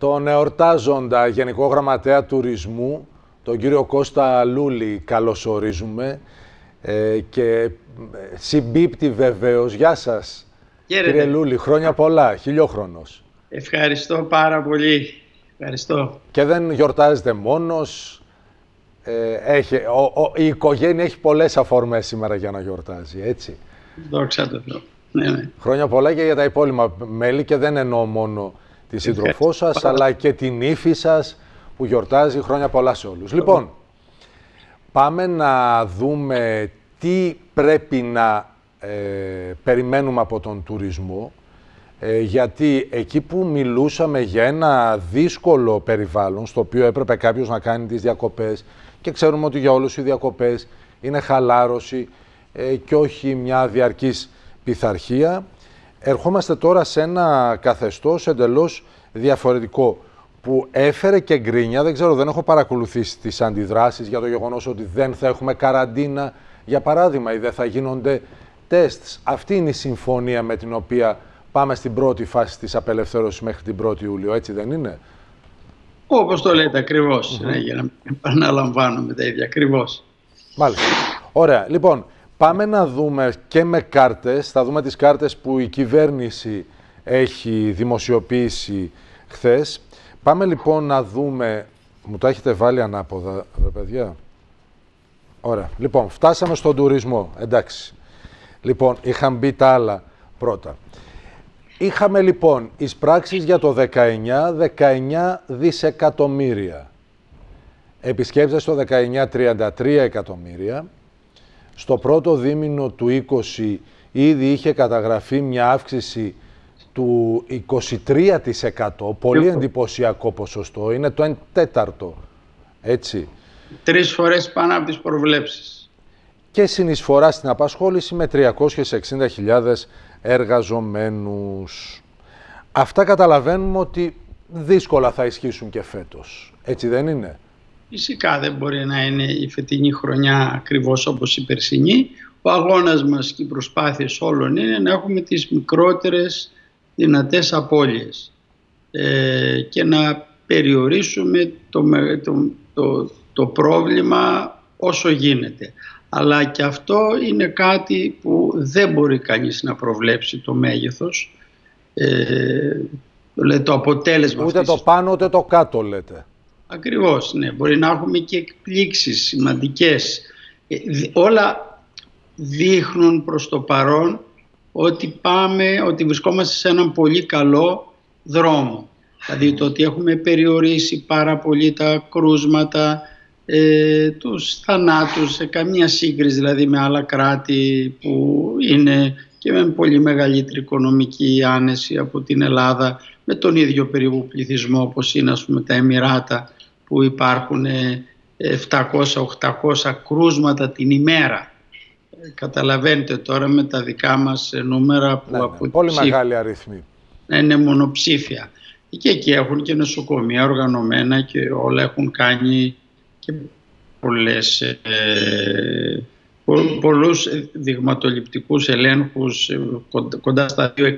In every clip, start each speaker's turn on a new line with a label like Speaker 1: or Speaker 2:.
Speaker 1: τον εορτάζοντα Γενικό Γραμματέα Τουρισμού, τον κύριο Κώστα Λούλη, καλωσορίζουμε και συμπίπτει βεβαίως. Γεια σας, κύριε Λούλη, χρόνια πολλά, χιλιόχρονος.
Speaker 2: Ευχαριστώ πάρα πολύ. Ευχαριστώ.
Speaker 1: Και δεν γιορτάζετε μόνος, η οικογένεια έχει πολλές αφορμές σήμερα για να γιορτάζει, έτσι.
Speaker 2: Δόξα τω Θεώ. Ναι.
Speaker 1: Χρόνια πολλά και για τα υπόλοιπα μέλη, και δεν εννοώ μόνο τη σύντροφό σας, αλλά και την ύφη σας που γιορτάζει. Χρόνια πολλά σε όλους. Λοιπόν, πάμε να δούμε τι πρέπει να περιμένουμε από τον τουρισμό, γιατί εκεί που μιλούσαμε για ένα δύσκολο περιβάλλον, στο οποίο έπρεπε κάποιος να κάνει τις διακοπές, και ξέρουμε ότι για όλους οι διακοπές είναι χαλάρωση και όχι μια διαρκής πειθαρχία, ερχόμαστε τώρα σε ένα καθεστώς εντελώς διαφορετικό, που έφερε και γκρίνια. Δεν ξέρω, δεν έχω παρακολουθήσει τις αντιδράσεις για το γεγονός ότι δεν θα έχουμε καραντίνα, για παράδειγμα, ή δεν θα γίνονται τεστ. Αυτή είναι η συμφωνία με την οποία πάμε στην πρώτη φάση της απελευθέρωσης μέχρι την 1η Ιουλίου, έτσι δεν είναι?
Speaker 2: Όπως το λέτε ακριβώς, για να μην επαναλαμβάνουμε τα ίδια, ακριβώς.
Speaker 1: Μάλιστα. Ωραία. Λοιπόν, πάμε να δούμε και με κάρτες, θα δούμε τις κάρτες που η κυβέρνηση έχει δημοσιοποιήσει χθες. Πάμε λοιπόν να δούμε, μου τα έχετε βάλει ανάποδα, παιδιά. Ωραία. Λοιπόν, φτάσαμε στον τουρισμό, εντάξει. Λοιπόν, είχαν μπει τα άλλα πρώτα. Είχαμε λοιπόν εισπράξεις για το 19 δισεκατομμύρια. Επισκέπτες το 19, 33 εκατομμύρια. Στο πρώτο δίμηνο του 20 ήδη είχε καταγραφεί μια αύξηση του 23%, πολύ εντυπωσιακό ποσοστό, είναι το 1/4, έτσι.
Speaker 2: 3 φορές πάνω από τις προβλέψεις.
Speaker 1: Και συνεισφορά στην απασχόληση με 360.000 εργαζομένους. Αυτά καταλαβαίνουμε ότι δύσκολα θα ισχύσουν και φέτος, έτσι δεν είναι?
Speaker 2: Φυσικά δεν μπορεί να είναι η φετινή χρονιά ακριβώς όπως η περσινή. Ο αγώνας μας και οι προσπάθειες όλων είναι να έχουμε τις μικρότερες δυνατές απώλειες και να περιορίσουμε το πρόβλημα όσο γίνεται. Αλλά και αυτό είναι κάτι που δεν μπορεί κανείς να προβλέψει το μέγεθος, το αποτέλεσμα.
Speaker 1: Ούτε το πάνω ούτε το κάτω λέτε.
Speaker 2: Ακριβώς, ναι. Μπορεί να έχουμε και εκπλήξεις σημαντικές. Όλα δείχνουν προς το παρόν ότι ότι βρισκόμαστε σε έναν πολύ καλό δρόμο. Δηλαδή το ότι έχουμε περιορίσει πάρα πολύ τα κρούσματα, τους θανάτους, σε καμία σύγκριση δηλαδή με άλλα κράτη που είναι και με πολύ μεγαλύτερη οικονομική άνεση από την Ελλάδα, με τον ίδιο περίπου πληθυσμό όπως είναι ας πούμε τα Εμιράτα, που υπάρχουν 700-800 κρούσματα την ημέρα. Καταλαβαίνετε τώρα με τα δικά μας νούμερα που από
Speaker 1: πολύ μεγάλη αριθμή.
Speaker 2: Είναι μονοψήφια. Και εκεί έχουν και νοσοκομεία οργανωμένα και όλα έχουν κάνει και πολλούς δειγματοληπτικούς ελέγχους κοντά στα 2.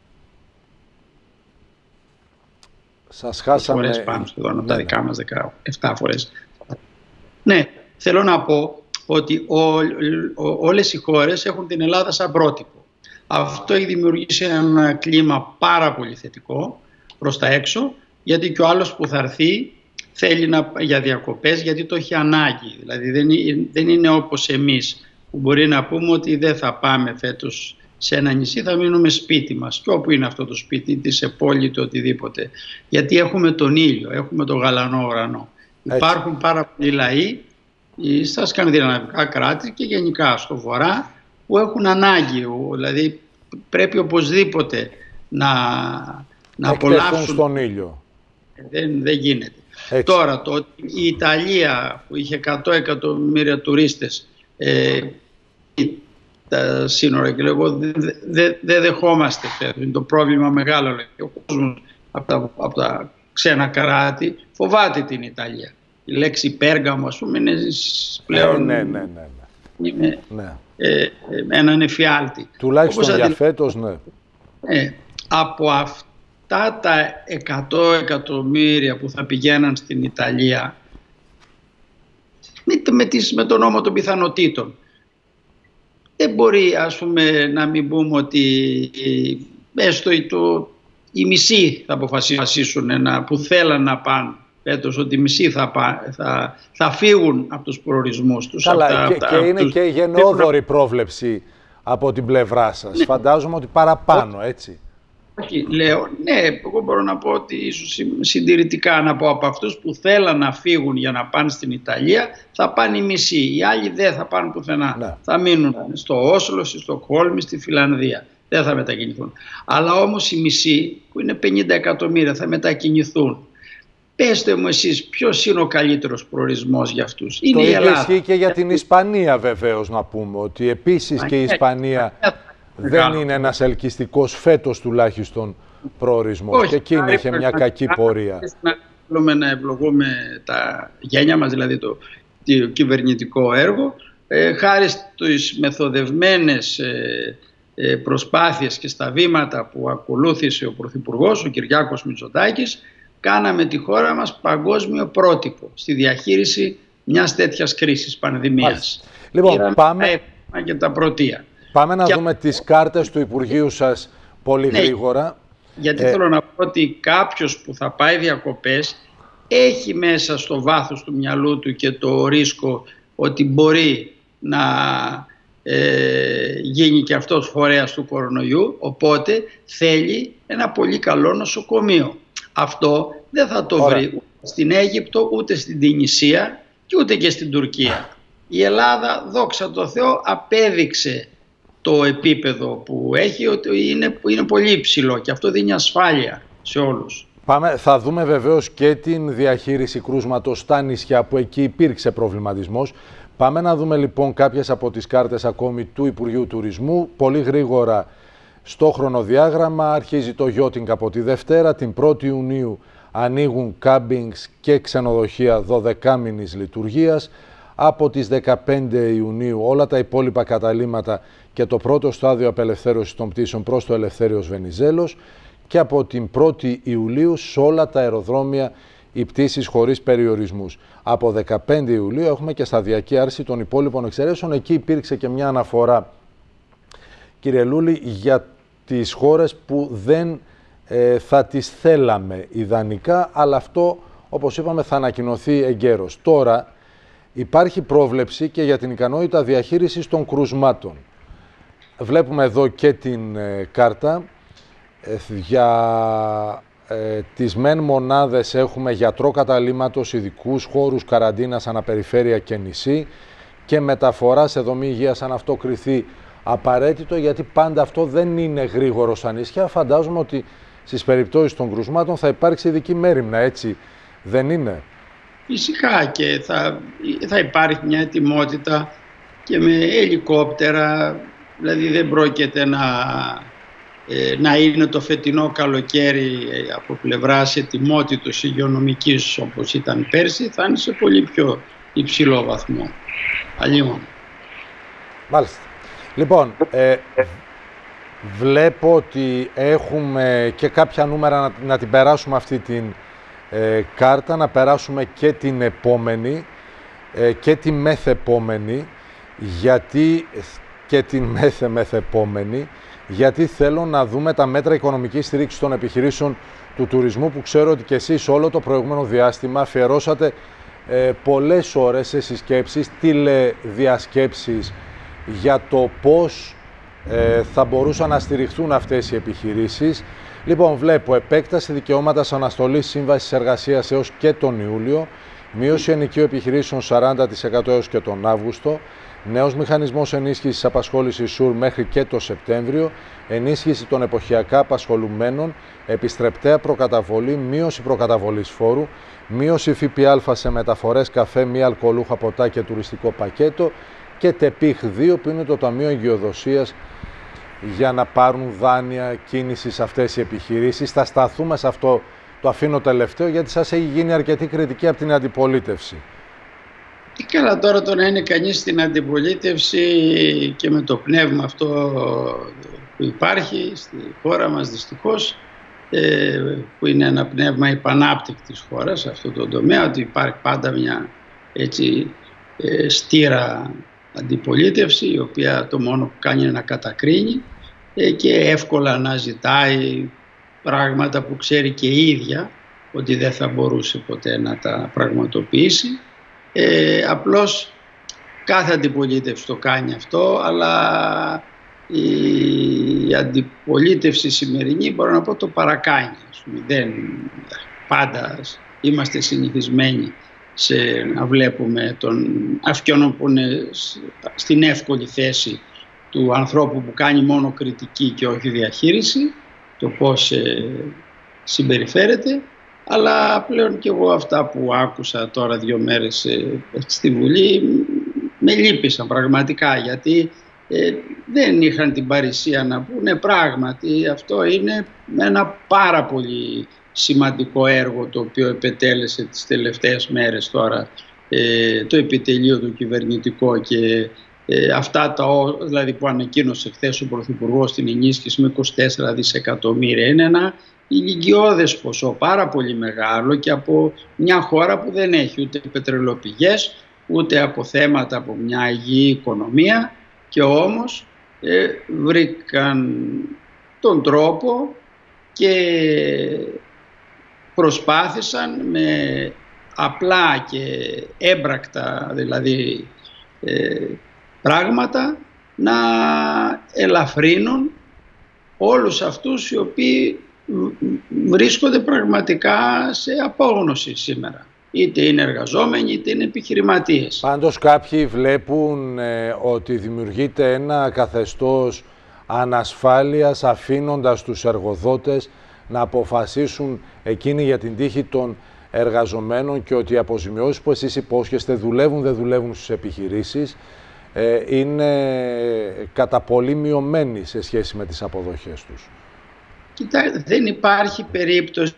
Speaker 1: Σας χάσαμε.
Speaker 2: Φορές πάνω σχεδόν από τα δικά μας 17 φορές. Ναι, θέλω να πω ότι όλες οι χώρες έχουν την Ελλάδα σαν πρότυπο. Αυτό έχει δημιουργήσει ένα κλίμα πάρα πολύ θετικό προς τα έξω, γιατί και ο άλλος που θα έρθει θέλει για διακοπές, γιατί το έχει ανάγκη. Δηλαδή δεν είναι όπως εμείς που μπορεί να πούμε ότι δεν θα πάμε φέτος σε ένα νησί, θα μείνουμε σπίτι μας. Και όπου είναι αυτό το σπίτι, είτε σε πόλη είτε οτιδήποτε. Γιατί έχουμε τον ήλιο, έχουμε τον γαλανό ουρανό. Έτσι. Υπάρχουν πάρα πολλοί λαοί στα σκανδιναβικά κράτη και γενικά στο βορρά που έχουν ανάγκη. Δηλαδή πρέπει οπωσδήποτε να απολαύσουν
Speaker 1: τον ήλιο.
Speaker 2: Δεν γίνεται. Έτσι. Τώρα η Ιταλία που είχε 100 εκατομμύρια τουρίστες τα σύνορα και λέγω δεν δεχόμαστε φέτος. Είναι το πρόβλημα μεγάλο. Ο κόσμος από τα ξένα κράτη φοβάται την Ιταλία. Η λέξη Πέργαμο ας πούμε είναι πλέον είναι έναν εφιάλτη.
Speaker 1: Τουλάχιστον για φέτος, ναι.
Speaker 2: Από αυτά τα 100 εκατομμύρια που θα πηγαίναν στην Ιταλία με τον νόμο των πιθανοτήτων, δεν μπορεί, ας πούμε, να μην πούμε ότι έστω οι μισοί θα αποφασίσουν που θέλαν να πάνε φέτος, ότι οι μισοί θα φύγουν από τους προορισμούς τους.
Speaker 1: Καλά, και είναι και η γενναιόδορη πρόβλεψη από την πλευρά σας. Ναι. Φαντάζομαι ότι παραπάνω, έτσι.
Speaker 2: Όχι, λέω, ναι, εγώ μπορώ να πω ότι ίσως συντηρητικά να πω από αυτούς που θέλαν να φύγουν για να πάνε στην Ιταλία, θα πάνε οι μισοί. Οι άλλοι δεν θα πάνε πουθενά. Ναι. Θα μείνουν στο Όσλο, στη Στοκχόλμη, στη Φιλανδία. Δεν θα μετακινηθούν. Αλλά όμως οι μισοί, που είναι 50 εκατομμύρια, θα μετακινηθούν. Πέστε μου εσείς, ποιος είναι ο καλύτερος προορισμός για αυτούς? Είναι η Ελλάδα.
Speaker 1: Ισχύει και για την Ισπανία, βεβαίως, να πούμε ότι επίσης και η Ισπανία δεν είναι ένας ελκυστικός, φέτος τουλάχιστον, προορισμός. Και εκείνη είχε μια κακή πορεία.
Speaker 2: Θέλουμε να ευλογούμε τα γένια μας, δηλαδή το κυβερνητικό έργο, χάρη στις μεθοδευμένες προσπάθειες και στα βήματα που ακολούθησε ο Πρωθυπουργός, ο Κυριάκος Μητσοτάκης, κάναμε τη χώρα μας παγκόσμιο πρότυπο στη διαχείριση μιας τέτοιας κρίσης, πανδημίας.
Speaker 1: Λοιπόν, πάμε
Speaker 2: και τα πρωτεία.
Speaker 1: Πάμε να δούμε τις κάρτες του Υπουργείου σας πολύ γρήγορα.
Speaker 2: Γιατί θέλω να πω ότι κάποιος που θα πάει διακοπές έχει μέσα στο βάθος του μυαλού του και το ρίσκο ότι μπορεί να γίνει και αυτός φορέας του κορονοϊού, οπότε θέλει ένα πολύ καλό νοσοκομείο. Αυτό δεν θα το βρει ούτε στην Αίγυπτο, ούτε στην Τινησία και ούτε και στην Τουρκία. Η Ελλάδα, δόξα τω Θεώ, απέδειξε το επίπεδο που έχει, ότι είναι πολύ υψηλό και αυτό δίνει ασφάλεια σε όλους.
Speaker 1: Θα δούμε βεβαίως και την διαχείριση κρούσματος στα νησιά που εκεί υπήρξε προβληματισμός. Πάμε να δούμε λοιπόν κάποιες από τις κάρτες ακόμη του Υπουργείου Τουρισμού. Πολύ γρήγορα στο χρονοδιάγραμμα αρχίζει το yachting από τη Δευτέρα. Την 1η Ιουνίου ανοίγουν κάμπινγκς και ξενοδοχεία 12μηνης λειτουργίας. Από τις 15 Ιουνίου όλα τα υπόλοιπα καταλύματα και το πρώτο στάδιο απελευθέρωσης των πτήσεων προς το Ελευθέριος Βενιζέλος. Και από την 1η Ιουλίου σε όλα τα αεροδρόμια οι πτήσεις χωρίς περιορισμούς. Από 15 Ιουλίου έχουμε και σταδιακή άρση των υπόλοιπων εξαιρέσεων. Εκεί υπήρξε και μια αναφορά, κύριε Λούλη, για τις χώρες που δεν θα τις θέλαμε ιδανικά, αλλά αυτό, όπως είπαμε, θα ανακοινωθεί εγκαίρως. Τώρα υπάρχει πρόβλεψη και για την ικανότητα διαχείρισης των κρουσμάτων. Βλέπουμε εδώ και την κάρτα. Για τις μεν μονάδες έχουμε γιατρό καταλύματος, ειδικούς χώρους καραντίνας αναπεριφέρεια και νησί και μεταφορά σε δομή υγείας αν αυτό κριθεί απαραίτητο, γιατί πάντα αυτό δεν είναι γρήγορο στα νησιά. Φαντάζομαι ότι στις περιπτώσεις των κρουσμάτων θα υπάρξει ειδική μέριμνα, έτσι δεν είναι?
Speaker 2: Φυσικά και θα υπάρχει μια ετοιμότητα και με ελικόπτερα, δηλαδή δεν πρόκειται να είναι το φετινό καλοκαίρι από πλευράς ετοιμότητος υγειονομικής όπως ήταν πέρσι, θα είναι σε πολύ πιο υψηλό βαθμό. Αλλήμον.
Speaker 1: Μάλιστα. Λοιπόν, βλέπω ότι έχουμε και κάποια νούμερα να την περάσουμε αυτή την κάρτα, να περάσουμε και την επόμενη και τη μεθεπόμενη, γιατί και την μεθεπόμενη, γιατί θέλω να δούμε τα μέτρα οικονομικής στήριξης των επιχειρήσεων του τουρισμού, που ξέρω ότι και εσείς όλο το προηγούμενο διάστημα αφιερώσατε πολλές ώρες σε συσκέψεις, τηλεδιασκέψεις για το πώς θα μπορούσαν να στηριχθούν αυτές οι επιχειρήσεις. Λοιπόν, βλέπω επέκταση δικαιώματας αναστολής σύμβασης εργασίας έως και τον Ιούλιο, μείωση ενοικίου επιχειρήσεων 40% έως και τον Αύγουστο, νέος μηχανισμός ενίσχυσης απασχόλησης ΣΟΥΡ μέχρι και το Σεπτέμβριο, ενίσχυση των εποχιακά απασχολουμένων, επιστρεπτέα προκαταβολή, μείωση προκαταβολής φόρου, μείωση ΦΠΑ σε μεταφορές, καφέ, μη αλκοολούχα ποτά και τουριστικό πακέτο και ΤΕΠΙΧ 2 που είναι το Ταμείο Εγκυοδοσίας για να πάρουν δάνεια κίνηση σε αυτές οι επιχειρήσεις. Θα σταθούμε σε αυτό, το αφήνω τελευταίο, γιατί σας έχει γίνει αρκετή κριτική από την αντιπολίτευση.
Speaker 2: Τι καλά τώρα το να είναι κανείς στην αντιπολίτευση και με το πνεύμα αυτό που υπάρχει στη χώρα μας δυστυχώς, που είναι ένα πνεύμα υπανάπτυκτης χώρας σε αυτό το τομέα, ότι υπάρχει πάντα μια έτσι στήρα αντιπολίτευση, η οποία το μόνο που κάνει είναι να κατακρίνει και εύκολα να ζητάει πράγματα που ξέρει και η ίδια ότι δεν θα μπορούσε ποτέ να τα πραγματοποιήσει. Απλώς κάθε αντιπολίτευση το κάνει αυτό, αλλά η αντιπολίτευση σημερινή, μπορώ να πω, το παρακάνει. Δεν, πάντα είμαστε συνηθισμένοι να βλέπουμε αυτόν που είναι στην εύκολη θέση του ανθρώπου που κάνει μόνο κριτική και όχι διαχείριση, το πώς συμπεριφέρεται. Αλλά πλέον και εγώ αυτά που άκουσα τώρα 2 μέρες στη Βουλή με λύπησαν πραγματικά, γιατί δεν είχαν την παρησία να πούνε πράγματι αυτό είναι ένα πάρα πολύ σημαντικό έργο το οποίο επετέλεσε τις τελευταίες μέρες τώρα το επιτελείο του κυβερνητικό, και αυτά δηλαδή που ανακοίνωσε χθες ο Πρωθυπουργός στην ενίσχυση με 24 δισεκατομμύρια είναι ένα ηλικιώδες ποσό, πάρα πολύ μεγάλο, και από μια χώρα που δεν έχει ούτε πετρελαιοπηγές ούτε αποθέματα από μια υγιή οικονομία, και όμως βρήκαν τον τρόπο και προσπάθησαν με απλά και έμπρακτα δηλαδή πράγματα να ελαφρύνουν όλους αυτούς οι οποίοι βρίσκονται πραγματικά σε απόγνωση σήμερα. Είτε είναι εργαζόμενοι είτε είναι επιχειρηματίες.
Speaker 1: Πάντως κάποιοι βλέπουν ότι δημιουργείται ένα καθεστώς ανασφάλειας, αφήνοντας τους εργοδότες να αποφασίσουν εκείνοι για την τύχη των εργαζομένων, και ότι οι αποζημιώσεις που εσείς υπόσχεστε δουλεύουν, δεν δουλεύουν στις επιχειρήσεις, είναι κατά πολύ μειωμένοι σε σχέση με τις αποδοχές τους.
Speaker 2: Κοιτάξτε, δεν υπάρχει περίπτωση.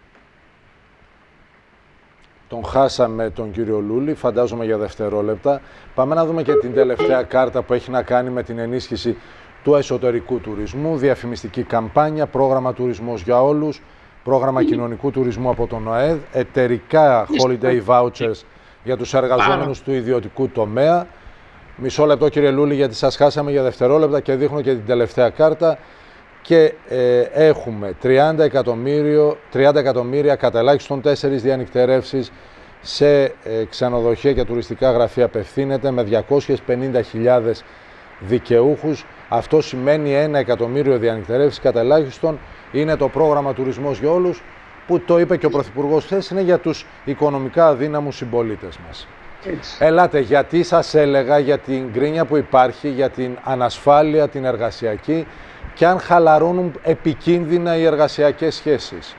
Speaker 1: Τον χάσαμε τον κύριο Λούλη, φαντάζομαι για δευτερόλεπτα. Πάμε να δούμε και την τελευταία κάρτα που έχει να κάνει με την ενίσχυση του εσωτερικού τουρισμού, διαφημιστική καμπάνια, πρόγραμμα τουρισμός για όλους, πρόγραμμα κοινωνικού τουρισμού από τον ΟΑΕΔ, εταιρικά holiday vouchers για τους εργαζόμενους του ιδιωτικού τομέα. Μισό λεπτό κύριε Λούλη, γιατί σας χάσαμε για δευτερόλεπτα και δείχνω και την τελευταία κάρτα. Και έχουμε 30 εκατομμύρια κατά ελάχιστον 4 διανυκτερεύσεις σε ξενοδοχεία και τουριστικά γραφεία απευθύνεται με 250.000 δικαιούχους. Αυτό σημαίνει 1 εκατομμύριο διανυκτερεύσεις κατά ελάχιστον. Είναι το πρόγραμμα τουρισμός για όλους, που το είπε και ο Πρωθυπουργός χθες, είναι για τους οικονομικά αδύναμους συμπολίτες μας. Έτσι. Ελάτε, γιατί σας έλεγα για την γκρίνια που υπάρχει, για την ανασφάλεια την εργασιακή, και αν χαλαρώνουν επικίνδυνα οι εργασιακές σχέσεις.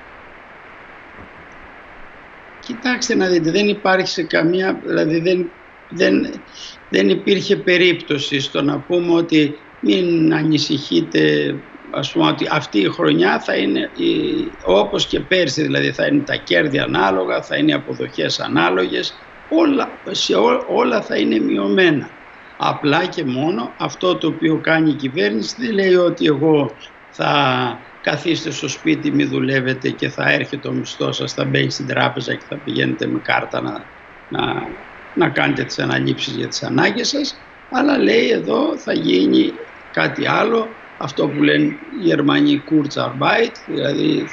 Speaker 2: Κοιτάξτε να δείτε, δεν υπάρχει σε καμία, δηλαδή δεν υπήρχε περίπτωση στο να πούμε ότι μην ανησυχείτε, ας πούμε, ότι αυτή η χρονιά θα είναι όπως και πέρσι, δηλαδή θα είναι τα κέρδη ανάλογα, θα είναι οι αποδοχές ανάλογες, όλα θα είναι μειωμένα. Απλά και μόνο αυτό το οποίο κάνει η κυβέρνηση δεν λέει ότι εγώ θα καθίστε στο σπίτι, μη δουλεύετε και θα έρχεται ο μισθός σας, θα μπαίνει στην τράπεζα και θα πηγαίνετε με κάρτα να κάνετε τις αναλήψεις για τις ανάγκες σας, αλλά λέει εδώ θα γίνει κάτι άλλο, αυτό που λένε οι Γερμανοί Kurzarbeit, δηλαδή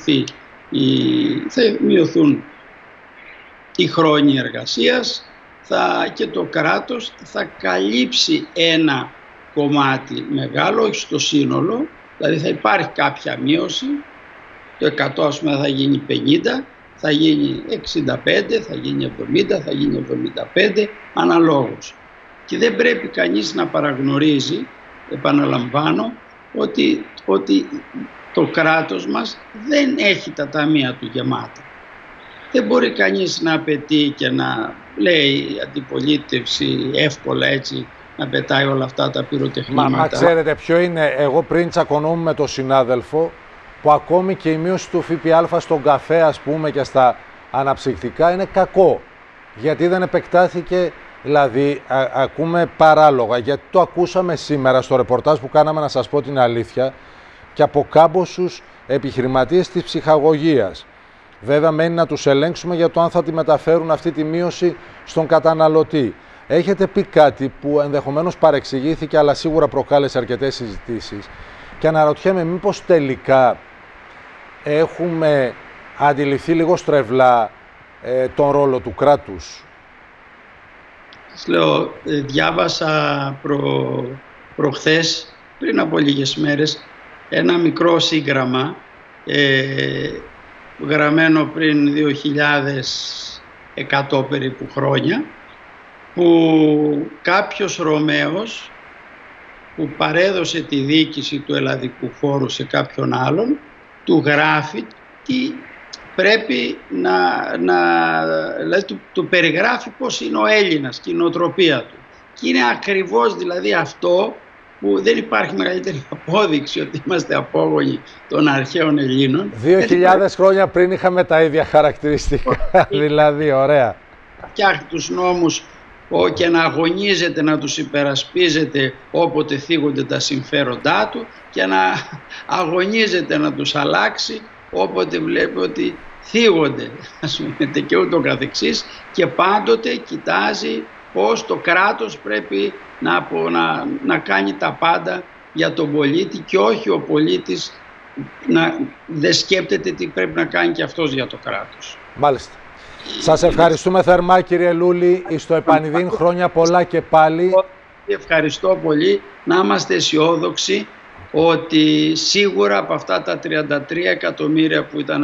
Speaker 2: θα μειωθούν οι χρόνοι εργασίας, και το κράτος θα καλύψει ένα κομμάτι μεγάλο, όχι στο σύνολο, δηλαδή θα υπάρχει κάποια μείωση, το 100 ας πούμε θα γίνει 50, θα γίνει 65, θα γίνει 70, θα γίνει 75, αναλόγως. Και δεν πρέπει κανείς να παραγνωρίζει, επαναλαμβάνω, ότι το κράτος μας δεν έχει τα ταμεία του γεμάτα. Δεν μπορεί κανείς να απαιτεί και να λέει η αντιπολίτευση εύκολα έτσι να πετάει όλα αυτά τα πυροτεχνήματα.
Speaker 1: Μα ξέρετε ποιο είναι, εγώ πριν τσακωνόμουν με τον συνάδελφο, που ακόμη και η μείωση του ΦΠΑ στον καφέ, ας πούμε, και στα αναψυκτικά είναι κακό. Γιατί δεν επεκτάθηκε, δηλαδή ακούμε παράλογα, γιατί το ακούσαμε σήμερα στο ρεπορτάζ που κάναμε, να σας πω την αλήθεια, και από κάμποσους επιχειρηματίες της ψυχαγωγίας. Βέβαια, μένει να τους ελέγξουμε για το αν θα τη μεταφέρουν αυτή τη μείωση στον καταναλωτή. Έχετε πει κάτι που ενδεχομένως παρεξηγήθηκε, αλλά σίγουρα προκάλεσε αρκετές συζητήσεις. Και αναρωτιέμαι μήπως τελικά έχουμε αντιληφθεί λίγο στρεβλά τον ρόλο του κράτους.
Speaker 2: Λέω, διάβασα προχθές, πριν από λίγες μέρες, ένα μικρό σύγγραμμα γραμμένο πριν 2.100 περίπου χρόνια, που κάποιος Ρωμαίος που παρέδωσε τη διοίκηση του ελλαδικού χώρου σε κάποιον άλλον, του γράφει τι πρέπει δηλαδή του περιγράφει πώς είναι ο Έλληνας και η νοοτροπία του. Και είναι ακριβώς δηλαδή αυτό που δεν υπάρχει μεγαλύτερη απόδειξη ότι είμαστε απόγονοι των αρχαίων Ελλήνων.
Speaker 1: 2.000 χρόνια πριν είχαμε τα ίδια χαρακτηριστικά, δηλαδή, ωραία.
Speaker 2: Φτιάχνει τους νόμους και να αγωνίζεται, να τους υπερασπίζεται όποτε θίγονται τα συμφέροντά του και να αγωνίζεται να τους αλλάξει όποτε βλέπει ότι θίγονται, ας πούμε, και ούτω καθεξής, και πάντοτε κοιτάζει πως το κράτος πρέπει να κάνει τα πάντα για τον πολίτη και όχι ο πολίτης δεν σκέπτεται τι πρέπει να κάνει και αυτός για το κράτος.
Speaker 1: Μάλιστα. Σας ευχαριστούμε θερμά, κύριε Λούλη. Στο επανειδήν, χρόνια πολλά και πάλι.
Speaker 2: Ευχαριστώ πολύ. Να είμαστε αισιόδοξοι ότι σίγουρα από αυτά τα 33 εκατομμύρια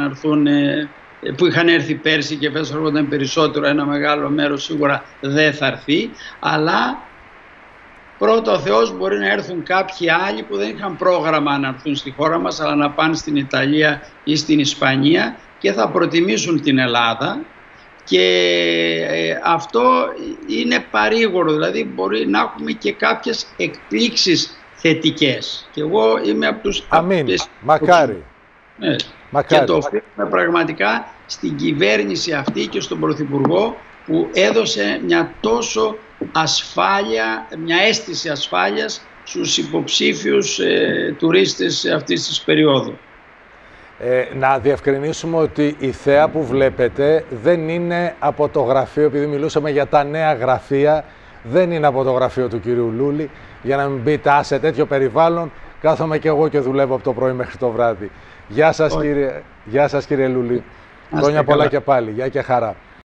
Speaker 2: που είχαν έρθει πέρσι και φέτος έρχονταν περισσότερο, ένα μεγάλο μέρος σίγουρα δεν θα έρθει, αλλά πρώτα ο Θεός μπορεί να έρθουν κάποιοι άλλοι που δεν είχαν πρόγραμμα να έρθουν στη χώρα μας, αλλά να πάνε στην Ιταλία ή στην Ισπανία και θα προτιμήσουν την Ελλάδα. Και αυτό είναι παρήγορο, δηλαδή μπορεί να έχουμε και κάποιες εκπλήξεις θετικές. Και εγώ είμαι από τους...
Speaker 1: Αμήν, μακάρι.
Speaker 2: Και το οφείλουμε πραγματικά στην κυβέρνηση αυτή και στον Πρωθυπουργό που έδωσε μια τόσο ασφάλεια, μια αίσθηση ασφάλειας στους υποψήφιους τουρίστες αυτής της περίοδου.
Speaker 1: Να διευκρινίσουμε ότι η θέα που βλέπετε δεν είναι από το γραφείο, επειδή μιλούσαμε για τα νέα γραφεία, δεν είναι από το γραφείο του κυρίου Λούλη, για να μην πείτε σε τέτοιο περιβάλλον κάθομαι και εγώ και δουλεύω από το πρωί μέχρι το βράδυ. Γεια σας, κύριε Λούλη. Χρόνια πολλά και πάλι. Γεια και χαρά.